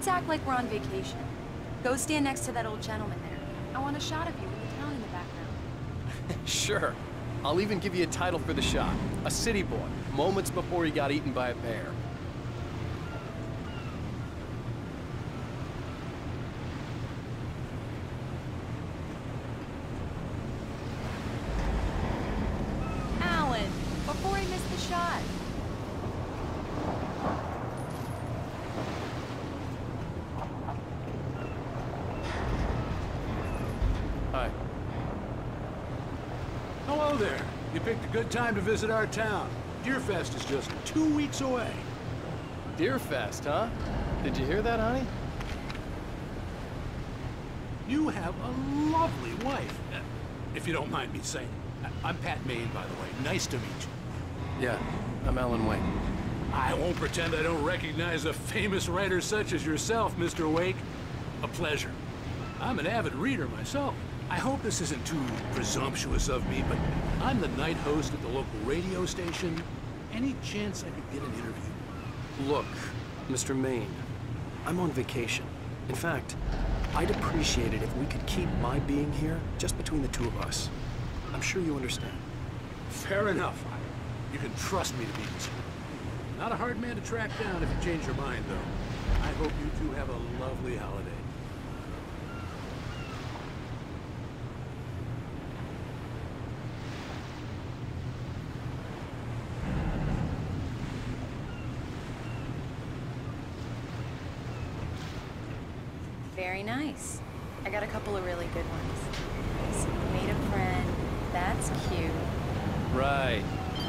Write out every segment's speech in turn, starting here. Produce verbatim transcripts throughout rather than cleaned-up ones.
Let's act like we're on vacation. Go stand next to that old gentleman there. I want a shot of you with the town in the background. Sure. I'll even give you a title for the shot. A city boy, moments before he got eaten by a bear. Alan, before I miss the shot. Hi. Hello there. You picked a good time to visit our town. Deerfest is just two weeks away. Deerfest, huh? Did you hear that, honey? You have a lovely wife, uh, if you don't mind me saying. I I'm Pat Maine, by the way. Nice to meet you. Yeah, I'm Alan Wake. I won't pretend I don't recognize a famous writer such as yourself, Mister Wake. A pleasure. I'm an avid reader myself. I hope this isn't too presumptuous of me, but I'm the night host at the local radio station. Any chance I could get an interview? Look, Mister Maine, I'm on vacation. In fact, I'd appreciate it if we could keep my being here just between the two of us. I'm sure you understand. Fair enough. You can trust me to be concerned. Not a hard man to track down if you change your mind, though. I hope you two have a lovely holiday. Very nice. I got a couple of really good ones. So you made a friend. That's cute. Right.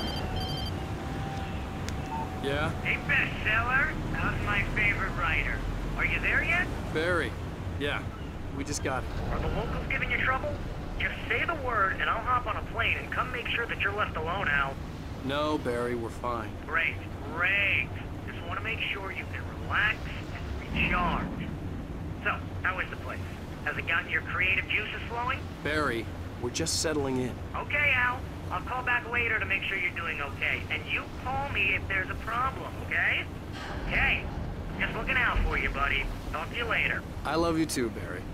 Yeah? Hey, bestseller, how's my favorite writer? Are you there yet? Barry. Yeah, we just got it. Are the locals giving you trouble? Just say the word and I'll hop on a plane and come make sure that you're left alone, Al. No, Barry, we're fine. Great, great. Just want to make sure you can relax and recharge. So, how is the place? Has it gotten your creative juices flowing? Barry, we're just settling in. Okay, Al. I'll call back later to make sure you're doing okay. And you call me if there's a problem, okay? Okay. Just looking out for you, buddy. Talk to you later. I love you too, Barry.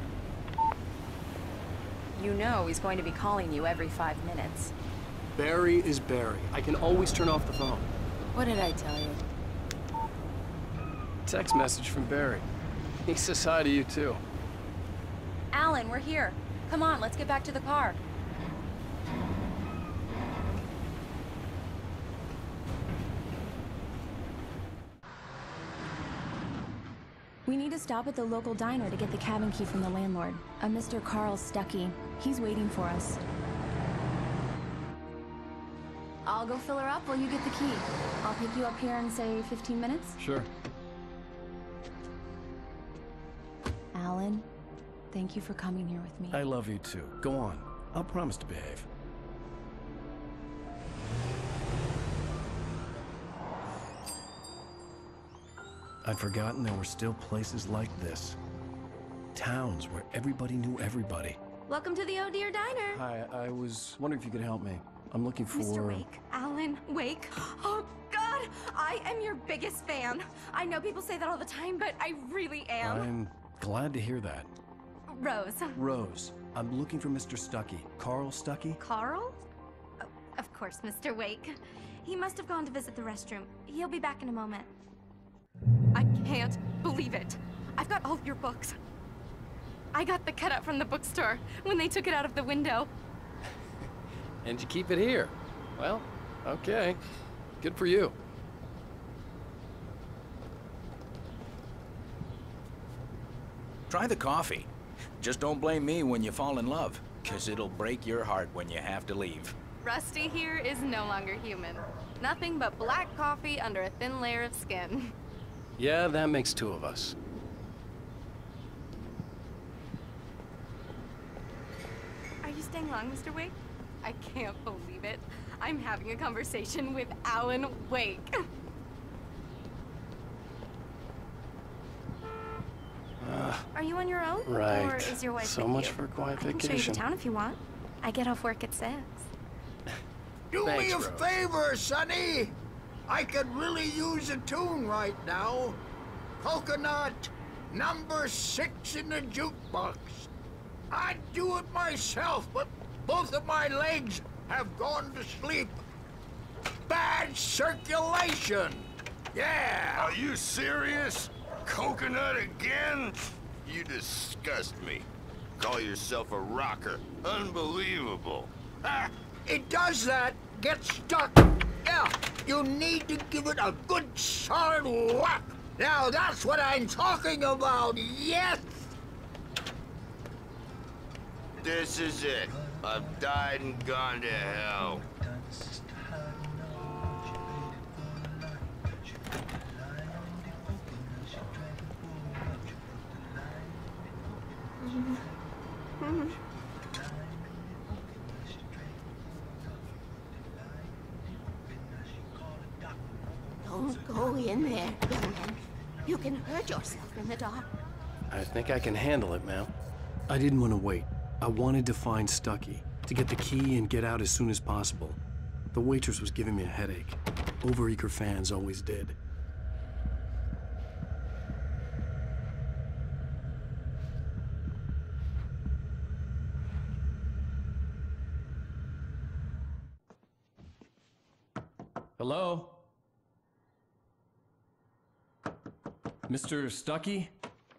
You know he's going to be calling you every five minutes. Barry is Barry. I can always turn off the phone. What did I tell you? Text message from Barry. He says hi to you too. Alan, we're here. Come on, let's get back to the car. We need to stop at the local diner to get the cabin key from the landlord, a Mister Carl Stuckey. He's waiting for us. I'll go fill her up while you get the key. I'll pick you up here in, say, fifteen minutes? Sure. Alan, thank you for coming here with me. I love you too. Go on. I'll promise to behave. I'd forgotten there were still places like this. Towns where everybody knew everybody. Welcome to the Oh Dear Diner. Hi, I was wondering if you could help me. I'm looking for... Mister Wake. Alan Wake. Oh, God! I am your biggest fan. I know people say that all the time, but I really am. I'm glad to hear that. Rose. Rose, I'm looking for Mister Stuckey. Carl Stuckey? Carl? Oh, of course, Mister Wake. He must have gone to visit the restroom. He'll be back in a moment. I can't believe it. I've got all of your books. I got the cutout from the bookstore when they took it out of the window. And you keep it here. Well, okay. Good for you. Try the coffee. Just don't blame me when you fall in love, 'cause it'll break your heart when you have to leave. Rusty here is no longer human. Nothing but black coffee under a thin layer of skin. Yeah, that makes two of us. Are you staying long, Mister Wake? I can't believe it. I'm having a conversation with Alan Wake. Uh, Are you on your own? right. Or is your wife So with much you? for a quiet I can vacation. show you the town if you want. I get off work at six. Do Thanks, me a Rose. favor, Sonny. I could really use a tune right now. Coconut, number six in the jukebox. I'd do it myself, but both of my legs have gone to sleep. Bad circulation. Yeah. Are you serious? Coconut again? You disgust me. Call yourself a rocker. Unbelievable. Ah, it does that. Get stuck. Yeah, you need to give it a good solid whack. Now that's what I'm talking about, yes! This is it. I've died and gone to hell. Don't go in there, young man. You can hurt yourself in the dark. I think I can handle it, ma'am. I didn't want to wait. I wanted to find Stucky, to get the key and get out as soon as possible. The waitress was giving me a headache. Overeager fans always did. Hello? Mister Stucky?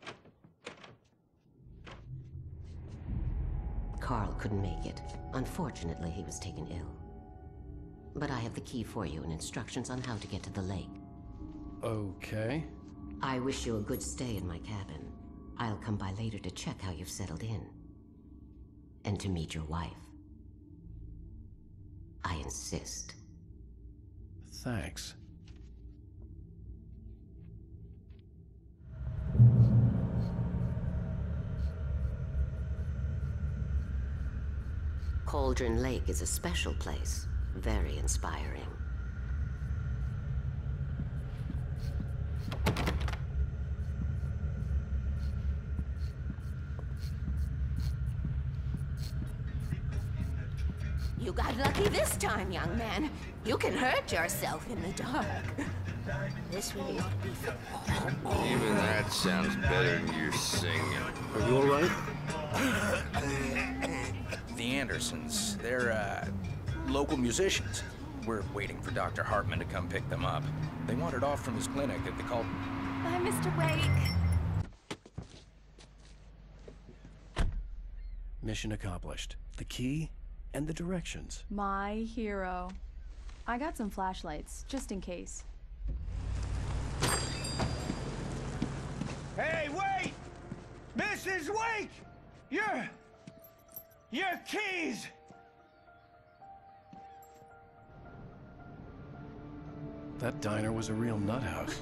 Carl couldn't make it. Unfortunately, he was taken ill. But I have the key for you and instructions on how to get to the lake. Okay. I wish you a good stay in my cabin. I'll come by later to check how you've settled in. And to meet your wife. I insist. Thanks. Cauldron Lake is a special place. Very inspiring. You got lucky this time, young man. You can hurt yourself in the dark. This really ought to be for Even that sounds better than your singing. Are you all right? The Andersons, they're, uh, local musicians. We're waiting for Doctor Hartman to come pick them up. They wandered off from his clinic at the cult. Bye, Mister Wake. Mission accomplished. The key and the directions. My hero. I got some flashlights, just in case. Hey, wait! Missus Wake! Your... your keys! That diner was a real nut house.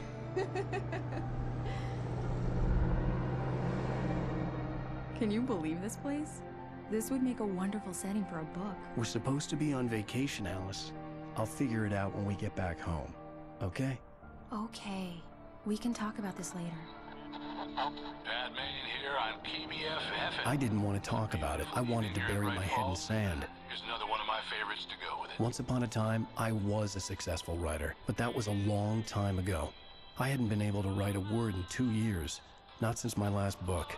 Can you believe this place? This would make a wonderful setting for a book. We're supposed to be on vacation, Alice. I'll figure it out when we get back home. Okay? Okay. We can talk about this later. Pat Maine here on K B F F. I didn't want to talk about it. I wanted to bury my head in sand. Here's another one of my favorites to go with it. Once upon a time, I was a successful writer, but that was a long time ago. I hadn't been able to write a word in two years. Not since my last book.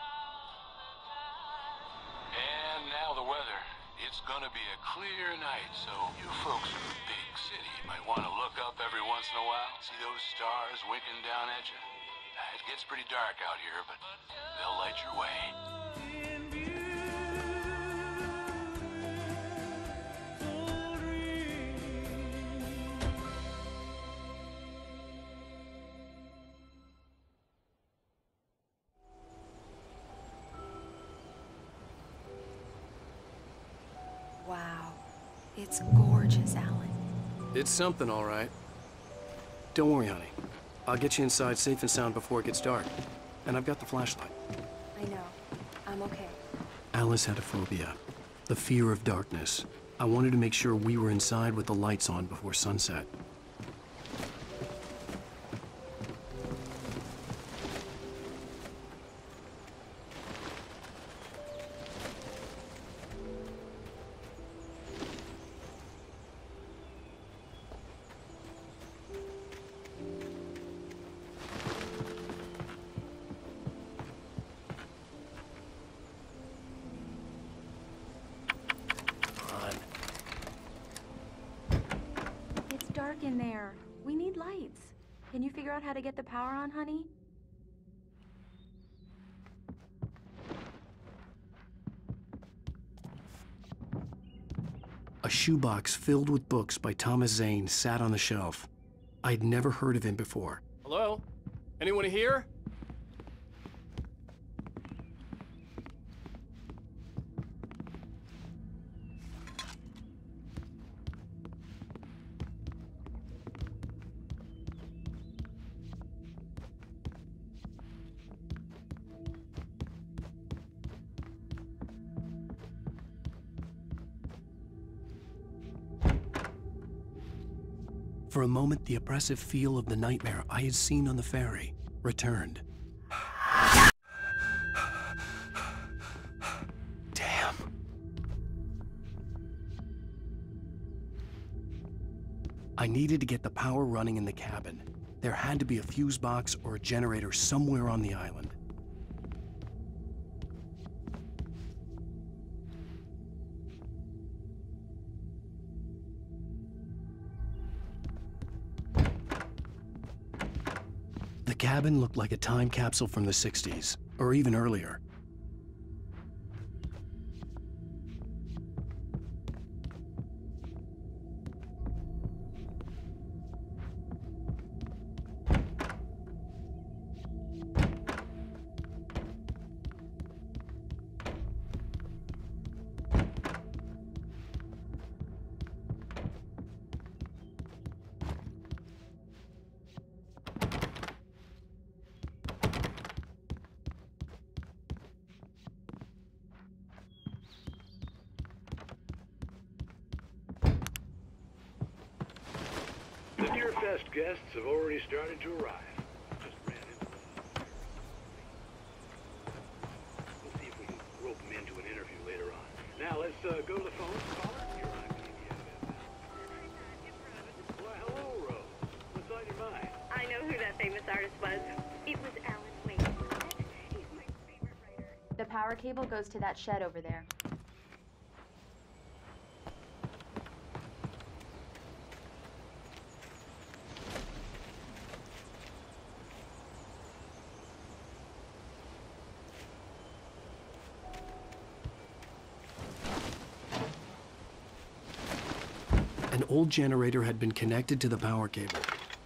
And now the weather. It's gonna be a clear night, so you folks in the big city might want to look up every once in a while. See those stars winking down at you? It gets pretty dark out here, but they'll light your way. Wow. It's gorgeous, Alan. It's something, all right. Don't worry, honey. I'll get you inside safe and sound before it gets dark. And I've got the flashlight. I know. I'm okay. Alice had a phobia. The fear of darkness. I wanted to make sure we were inside with the lights on before sunset. Can you figure out how to get the power on, honey? A shoebox filled with books by Thomas Zane sat on the shelf. I'd never heard of him before. Hello? Anyone here? For a moment, the oppressive feel of the nightmare I had seen on the ferry returned. Damn. I needed to get the power running in the cabin. There had to be a fuse box or a generator somewhere on the island. The cabin looked like a time capsule from the sixties, or even earlier. The Deer Fest guests have already started to arrive. Just ran into them. We'll see if we can rope them into an interview later on. Now let's uh, go to the phone. Caller, you're on P B S. Why, hello, Rose. What's on your mind? I know who that famous artist was. It was Alan Wake, wasn't it? He's my favorite writer. The power cable goes to that shed over there. An old generator had been connected to the power cable.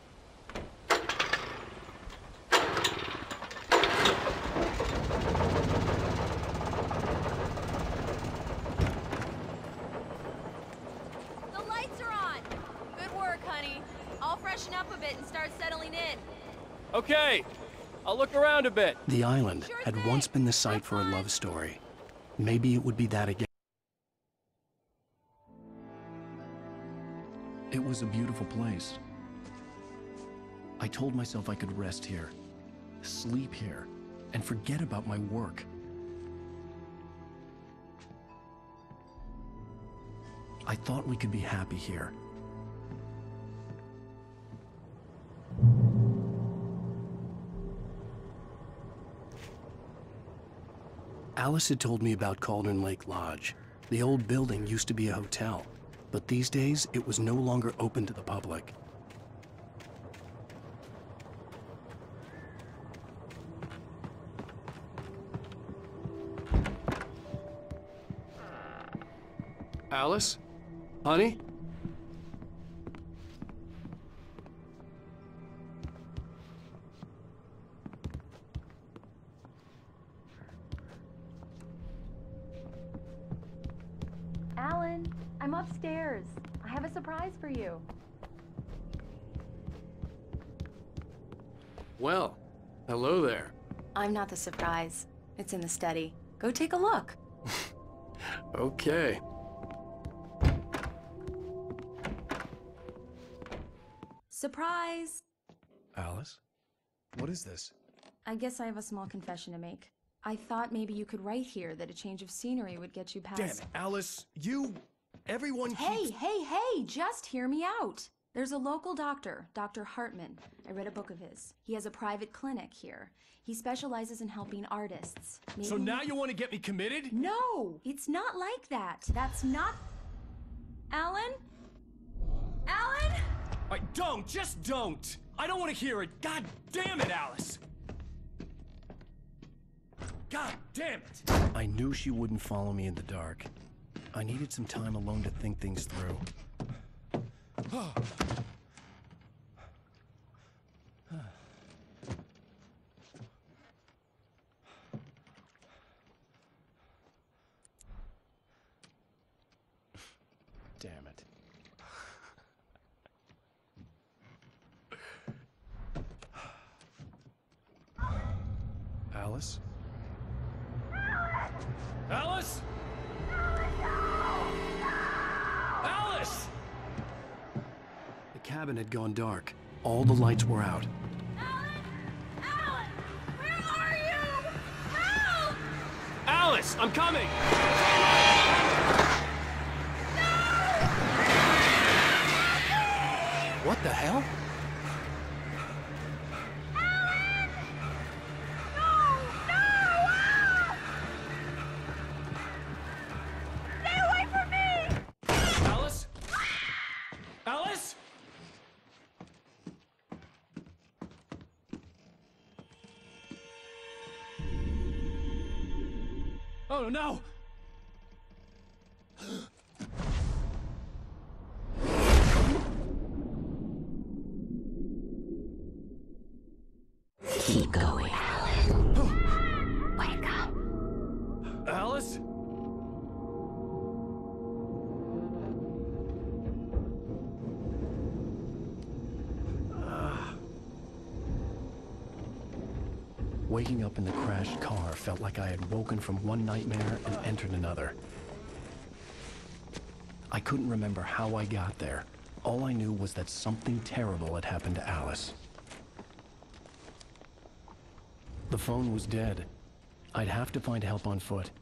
The lights are on! Good work, honey. I'll freshen up a bit and start settling in. Okay, I'll look around a bit. The island had once been the site for a love story. Maybe it would be that again. It was a beautiful place. I told myself I could rest here, sleep here, and forget about my work. I thought we could be happy here. Alice had told me about Cauldron Lake Lodge. The old building used to be a hotel, but these days it was no longer open to the public. Alice? Honey? Alan, I'm upstairs. I have a surprise for you. Well, hello there. I'm not the surprise. It's in the study. Go take a look. Okay. Surprise! Alice? What is this? I guess I have a small confession to make. I thought maybe you could write here that a change of scenery would get you past... Damn it, Alice, you... Everyone Hey, keeps... hey, hey, just hear me out. There's a local doctor, Doctor Hartman. I read a book of his. He has a private clinic here. He specializes in helping artists. Maybe... So now you want to get me committed? No, it's not like that. That's not... Alan? Alan? I don't, just don't! I don't want to hear it. God damn it, Alice. God damn it. I knew she wouldn't follow me in the dark. I needed some time alone to think things through. Damn it. Alice? Alice? Alice! The cabin had gone dark. All the lights were out. Alice, I'm coming! What the hell? Alice? Alice? Oh no! Keep going, Alan. Wake up. Alice? Waking up in the crashed car felt like I had woken from one nightmare and entered another. I couldn't remember how I got there. All I knew was that something terrible had happened to Alice. The phone was dead. I'd have to find help on foot.